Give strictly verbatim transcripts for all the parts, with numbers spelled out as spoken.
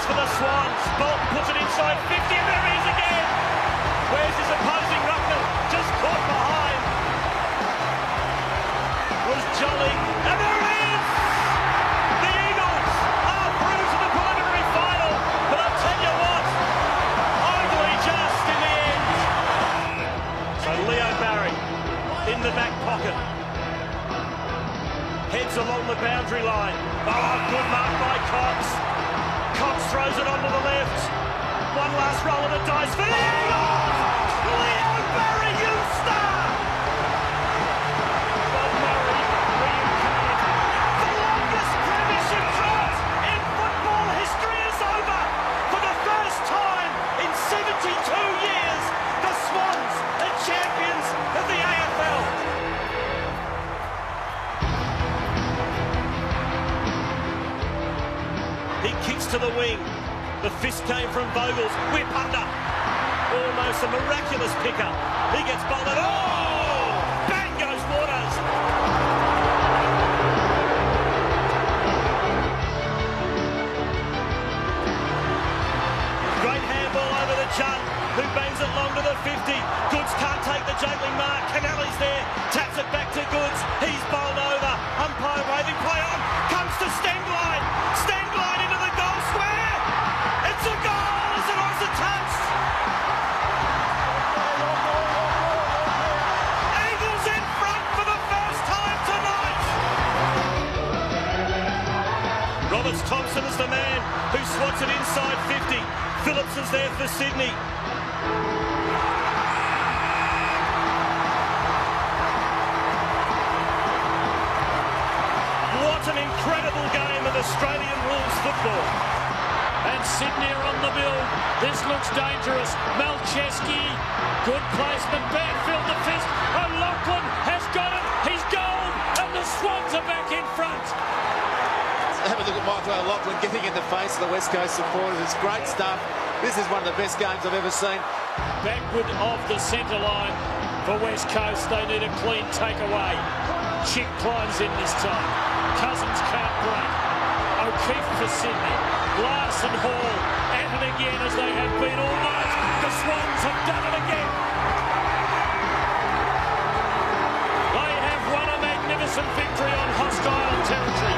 chance for the Swans. Bolton puts it inside fifty, and there he is again. Where's his opposing ruckman? Just caught behind. Was jolly, and there it is! The Eagles are through to the preliminary final, but I'll tell you what, only just in the end. So Leo Barry in the back pocket. Heads along the boundary line. Oh, good mark by Cox. Cox throws it onto the left. One last roll of the dice for the Eagles! Leo Barry, you star! Bob Murray reincarnate. The longest premiership drought in football history is over. For the first time in seventy-two years, the Swans are champions of the A F L. He kicks to the wing. The fist came from Vogels. Whip under. Almost a miraculous picker. He gets bowled. Oh! Bang goes Waters. Great handball over the Judd, who bangs it long to the fifty. Goods can't take the juggling mark. Canelli's there. Taps it back to Goods. He's bowled over. Umpire waving play on. Comes to Stengline. Stengline into the goal square. It's a goal as it was a touch. Eagles in front for the first time tonight. Roberts Thompson is the man who swats it inside fifty. Phillips is there for Sydney. What an incredible game of Australian rules football. And Sydney are on the bill. This looks dangerous. Malcheski, good placement. Banfield the fist. O'Loughlin has got it. He's goal. And the Swans are back in front. Have a look at Michael O'Loughlin getting in the face of the West Coast supporters. It's great stuff. This is one of the best games I've ever seen. Backward of the centre line for West Coast. They need a clean takeaway. Chick climbs in this time. Cousins can't break. O'Keefe for Sydney. Glass and Hall at it again as they have been all night. The Swans have done it again. They have won a magnificent victory on hostile territory.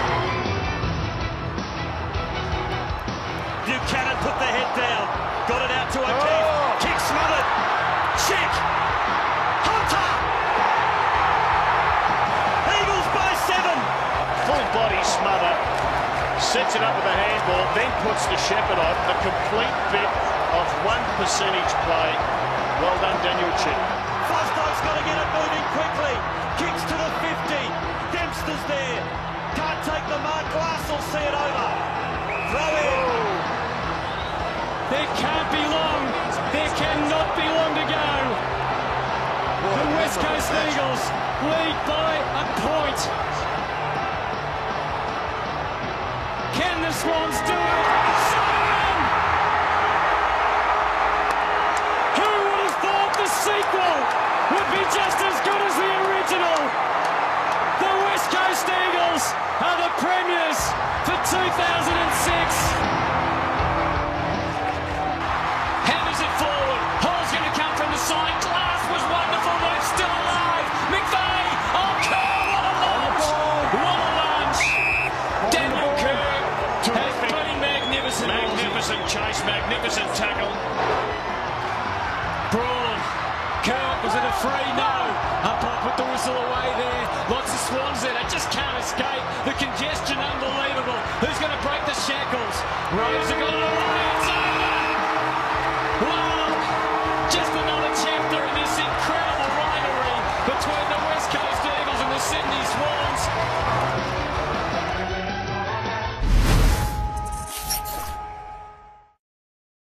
Buchanan put the head down. Got it out to O'Keefe. Oh. Kick smothered. Chick. Hunter. Eagles by seven. Full body smother. Sets it up with a handball, then puts the shepherd on. A complete bit of one percentage play. Well done, Daniel Chick. Fosdike's got to get it moving quickly. Kicks to the fifty. Dempster's there. Can't take the mark. Glass will see it over. Throw in. There can't be long. There cannot be long to go. The West Coast Eagles lead by a point. Can the Swans do it? Simon! Who would have thought the sequel would be just as good as the original? The West Coast Eagles are the premiers for two thousand six. Hammers it forward. Hall's going to come from the side. Glass was wonderful, but it's still alive. McVeigh. Oh, Kerr, what a launch. What a launch. Daniel Kerr. Magnificent, magnificent chase, magnificent tackle. Braun. Kerr, was it a free? No. Umpire put the whistle away there. Lots of Swans there. They just can't escape the congestion under